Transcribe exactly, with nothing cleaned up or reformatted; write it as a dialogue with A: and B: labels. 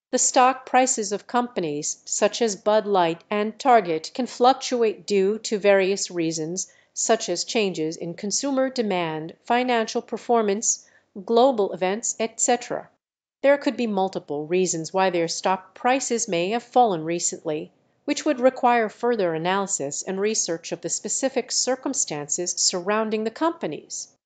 A: The stock prices of companies such as Bud Light and Target can fluctuate due to various reasons, such as changes in consumer demand, financial performance, global events, et cetera. There could be multiple reasons why their stock prices may have fallen recently, which would require further analysis and research of the specific circumstances surrounding the companies.